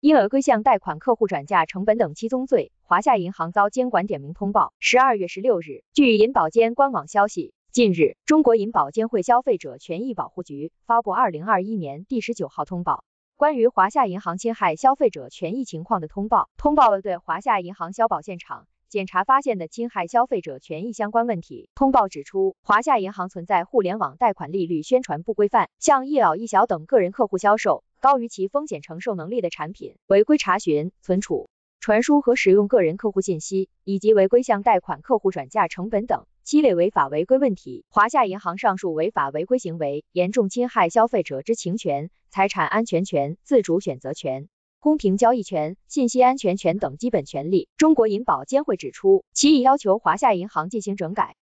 因违规向贷款客户转嫁成本等7宗罪，华夏银行遭监管点名通报。12月16日，据银保监官网消息，近日，中国银保监会消费者权益保护局发布2021年第19号通报，关于华夏银行侵害消费者权益情况的通报，通报了对华夏银行消保现场检查发现的侵害消费者权益相关问题。通报指出，华夏银行存在互联网贷款利率宣传不规范，向一老一小等个人客户销售高于其风险承受能力的产品，违规查询、存储、传输和使用个人客户信息，以及违规向贷款客户转嫁成本等7类违法违规问题。华夏银行上述违法违规行为严重侵害消费者知情权、财产安全权、自主选择权、公平交易权、信息安全权等基本权利。中国银保监会指出，其已要求华夏银行进行整改。